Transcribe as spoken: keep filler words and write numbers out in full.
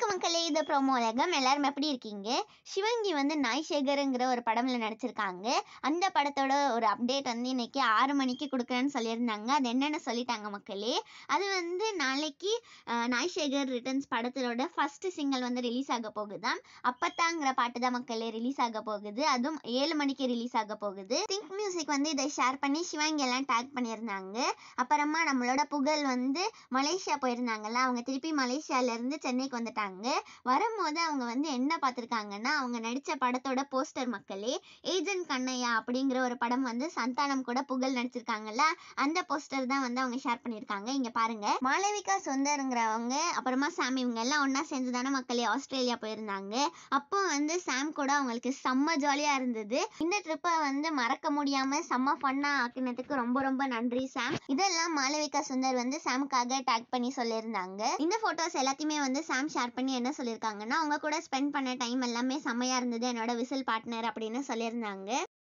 மக்களே, இது ப்ரோமோ உலகம். எல்லாரும் எப்படி இருக்கீங்க? சிவங்கி வந்து நாய் சேகருங்கிற ஒரு படம்ல நடிச்சிருக்காங்க. அந்த படத்தோட ஒரு அப்டேட் வந்து இன்னைக்கு ஆறு மணிக்கு கொடுக்குறேன்னு சொல்லியிருந்தாங்க. அது என்னென்னு சொல்லிட்டாங்க மக்களே. அது வந்து நாளைக்கு நாய் சேகர் ரிட்டர்ன்ஸ் படத்தோட ஃபர்ஸ்ட் சிங்கிள் வந்து ரிலீஸ் ஆக போகுதாம். அப்பத்தாங்கிற பாட்டு தான் மக்களே ரிலீஸ் ஆக போகுது. அதுவும் ஏழு மணிக்கு ரிலீஸ் ஆக போகுது. திங்க் மியூசிக் வந்து இதை ஷேர் பண்ணி சிவங்கி எல்லாம் டேக் பண்ணியிருந்தாங்க. அப்புறமா நம்மளோட புகழ் வந்து மலேசியா போயிருந்தாங்கல்ல, அவங்க திருப்பி மலேசியால இருந்து சென்னைக்கு வந்துட்டாங்க. வரும்போது அவங்க வந்து என்ன பார்த்துருக்காங்கன்னா, அவங்க நடிச்ச படத்தோட போஸ்டர் மக்களே, ஏஜென்ட் கண்ணையா அப்படிங்கிற ஒரு படம் வந்து சந்தானம் கூட புகழ் நடிச்சிருக்காங்கல்ல, அந்த போஸ்டர் தான் வந்து அவங்க ஷேர் பண்ணியிருக்காங்க. இங்க பாருங்க, மாளவிகா சுந்தருங்கிறவங்க அப்புறமா சாம் இவங்க எல்லாம் ஒன்னா சேர்ந்து தானே மக்களே ஆஸ்திரேலியா போயிருந்தாங்க. அப்போ வந்து சாம் கூட அவங்களுக்கு செம்ம ஜாலியா இருந்தது. இந்த ட்ரிப்பை வந்து மறக்க முடியாம செம்ம ஃபன்னா ஆக்கினதுக்கு ரொம்ப ரொம்ப நன்றி சாம். இதெல்லாம் மாளவிகா சுந்தர் வந்து சாமுக்காக டேக் பண்ணி சொல்லியிருந்தாங்க. இந்த போட்டோஸ் எல்லாத்தையுமே வந்து சாம் ஷேர் பண்ணி என்ன சொல்லியிருக்காங்கன்னா, அவங்க கூட ஸ்பெண்ட் பண்ண டைம் எல்லாமே செம்மையா இருந்தது, என்னோட விசில் பார்ட்னர் அப்படின்னு சொல்லியிருந்தாங்க.